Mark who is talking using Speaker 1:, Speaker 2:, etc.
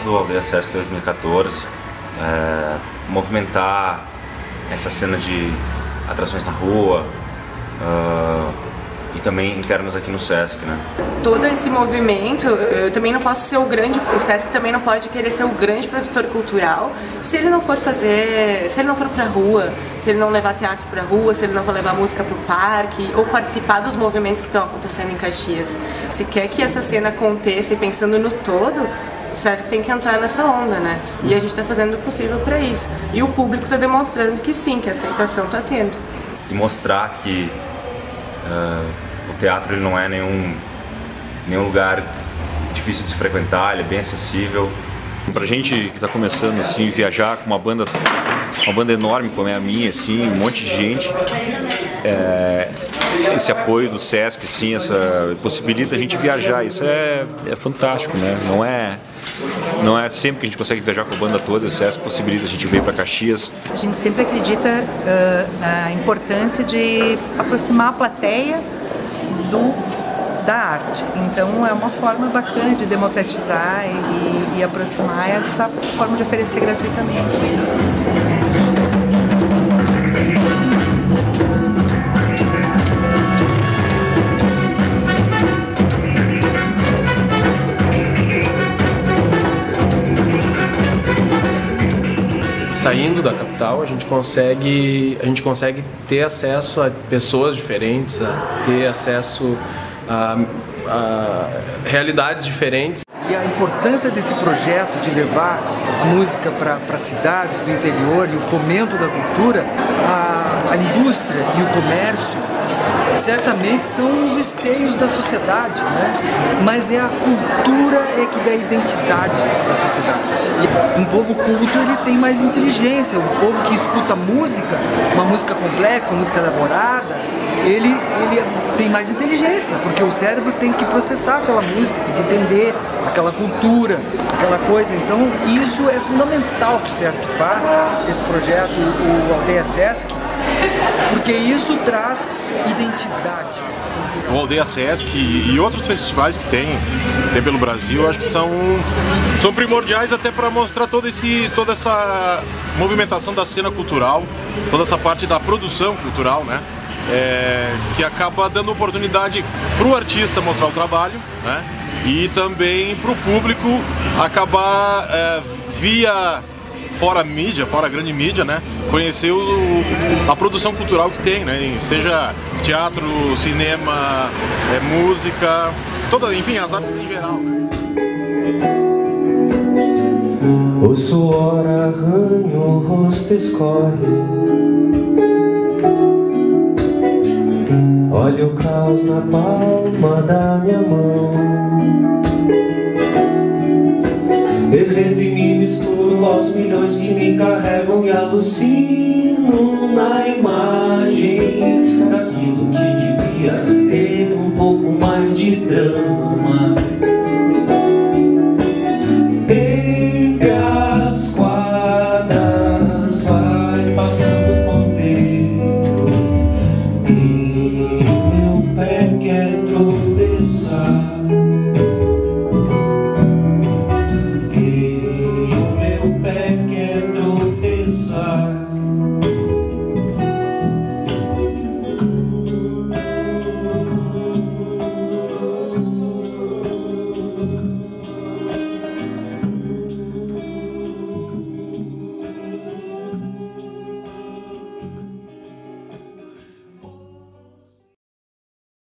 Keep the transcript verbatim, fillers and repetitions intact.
Speaker 1: do Aldeia Sesc dois mil e quatorze, é, movimentar essa cena de atrações na rua, uh, e também internos aqui no Sesc, né?
Speaker 2: Todo esse movimento, eu também não posso ser o grande, o Sesc também não pode querer ser o grande produtor cultural se ele não for fazer, se ele não for pra rua, se ele não levar teatro pra rua, se ele não for levar música pro parque, ou participar dos movimentos que estão acontecendo em Caxias. Se quer que essa cena aconteça e pensando no todo, o Sesc tem que entrar nessa onda, né? E a gente está fazendo o possível para isso. E o público está demonstrando que sim, que a aceitação está tendo.
Speaker 1: E mostrar que uh, o teatro ele não é nenhum, nenhum lugar difícil de se frequentar, ele é bem acessível.
Speaker 3: Pra gente que está começando assim, viajar com uma banda, uma banda enorme como é a minha, assim, um monte de gente, é, esse apoio do Sesc, assim, essa possibilita a gente viajar. Isso é, é fantástico, né? Não é, não é sempre que a gente consegue viajar com a banda toda. O Sesc possibilita a gente vir para Caxias.
Speaker 4: A gente sempre acredita uh, na importância de aproximar a plateia do da arte. Então é uma forma bacana de democratizar e, e aproximar essa forma de oferecer gratuitamente.
Speaker 5: Saindo da capital, a gente consegue a gente consegue ter acesso a pessoas diferentes, a ter acesso A, a realidades diferentes.
Speaker 6: E a importância desse projeto de levar a música para cidades do interior e o fomento da cultura, a, a indústria e o comércio certamente são os esteios da sociedade, né? Mas é a cultura é que dá identidade para a sociedade. E um povo culto ele tem mais inteligência, um povo que escuta música, uma música complexa, uma música elaborada, ele, ele tem mais inteligência, porque o cérebro tem que processar aquela música, tem que entender aquela cultura, aquela coisa. Então isso é fundamental que o Sesc faça, esse projeto, o Aldeia Sesc, porque isso traz identidade.
Speaker 7: O Aldeia Sesc e outros festivais que tem, tem pelo Brasil, acho que são, são primordiais até para mostrar todo esse, toda essa movimentação da cena cultural, toda essa parte da produção cultural, né? É, que acaba dando oportunidade para o artista mostrar o trabalho, né? E também para o público acabar é, via fora a mídia, fora a grande mídia, né? Conhecer o, a produção cultural que tem, né? Seja teatro, cinema, é, música, toda, enfim, as artes em geral.
Speaker 8: O suor arranha, o rosto escorre. Olha o caos na palma da minha mão. Derreto em mim, misturo aos milhões que me carregam e alucino na imagem daquilo que devia ter um pouco mais de drama. Entre as quadras vai passando o ponteiro e meu pé quer tropeçar. E o meu pé quer tropeçar.